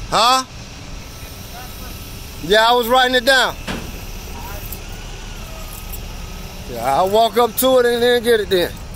Huh? Yeah, I was writing it down. Yeah, I'll walk up to it and then get it then.